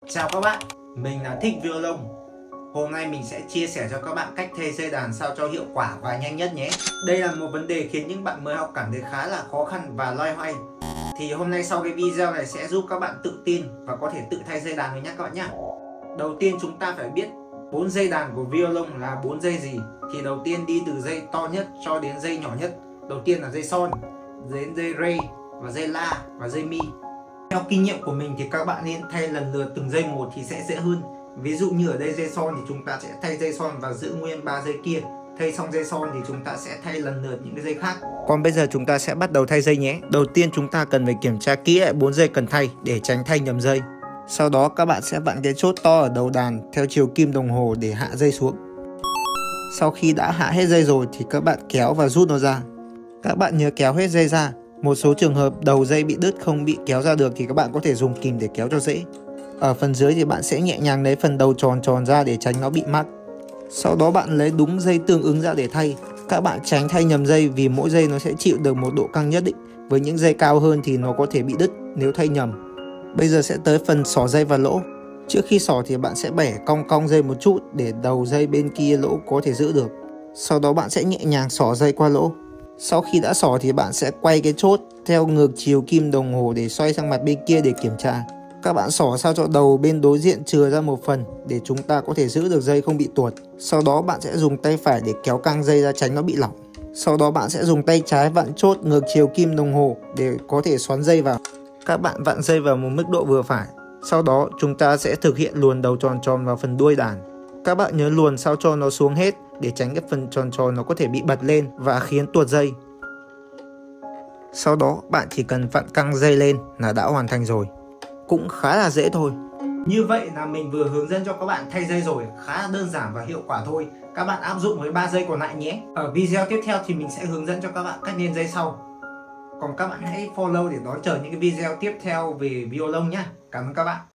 Chào các bạn, mình là Thích Violon. Hôm nay mình sẽ chia sẻ cho các bạn cách thay dây đàn sao cho hiệu quả và nhanh nhất nhé. Đây là một vấn đề khiến những bạn mới học cảm thấy khá là khó khăn và loay hoay. Thì hôm nay sau cái video này sẽ giúp các bạn tự tin và có thể tự thay dây đàn được nhé các bạn nhé. Đầu tiên chúng ta phải biết 4 dây đàn của violon là 4 dây gì. Thì đầu tiên đi từ dây to nhất cho đến dây nhỏ nhất. Đầu tiên là dây son, đến dây re và dây la và dây mi. Theo kinh nghiệm của mình thì các bạn nên thay lần lượt từng dây một thì sẽ dễ hơn. Ví dụ như ở đây dây son thì chúng ta sẽ thay dây son và giữ nguyên 3 dây kia. Thay xong dây son thì chúng ta sẽ thay lần lượt những cái dây khác. Còn bây giờ chúng ta sẽ bắt đầu thay dây nhé. Đầu tiên chúng ta cần phải kiểm tra kỹ lại 4 dây cần thay để tránh thay nhầm dây. Sau đó các bạn sẽ vặn cái chốt to ở đầu đàn theo chiều kim đồng hồ để hạ dây xuống. Sau khi đã hạ hết dây rồi thì các bạn kéo và rút nó ra. Các bạn nhớ kéo hết dây ra. Một số trường hợp đầu dây bị đứt không bị kéo ra được thì các bạn có thể dùng kìm để kéo cho dễ. Ở phần dưới thì bạn sẽ nhẹ nhàng lấy phần đầu tròn tròn ra để tránh nó bị mắc. Sau đó bạn lấy đúng dây tương ứng ra để thay. Các bạn tránh thay nhầm dây vì mỗi dây nó sẽ chịu được một độ căng nhất định. Với những dây cao hơn thì nó có thể bị đứt nếu thay nhầm. Bây giờ sẽ tới phần xỏ dây và lỗ. Trước khi xỏ thì bạn sẽ bẻ cong cong dây một chút để đầu dây bên kia lỗ có thể giữ được. Sau đó bạn sẽ nhẹ nhàng xỏ dây qua lỗ. Sau khi đã xỏ thì bạn sẽ quay cái chốt theo ngược chiều kim đồng hồ để xoay sang mặt bên kia để kiểm tra. Các bạn xỏ sao cho đầu bên đối diện chừa ra một phần để chúng ta có thể giữ được dây không bị tuột. Sau đó bạn sẽ dùng tay phải để kéo căng dây ra tránh nó bị lỏng. Sau đó bạn sẽ dùng tay trái vặn chốt ngược chiều kim đồng hồ để có thể xoắn dây vào. Các bạn vặn dây vào một mức độ vừa phải. Sau đó chúng ta sẽ thực hiện luồn đầu tròn tròn vào phần đuôi đàn. Các bạn nhớ luồn sao cho nó xuống hết để tránh cái phần tròn tròn nó có thể bị bật lên và khiến tuột dây. Sau đó bạn chỉ cần vặn căng dây lên là đã hoàn thành rồi. Cũng khá là dễ thôi. Như vậy là mình vừa hướng dẫn cho các bạn thay dây rồi, khá là đơn giản và hiệu quả thôi. Các bạn áp dụng với 3 dây còn lại nhé. Ở video tiếp theo thì mình sẽ hướng dẫn cho các bạn cách lên dây sau. Còn các bạn hãy follow để đón chờ những cái video tiếp theo về violon nhé. Cảm ơn các bạn.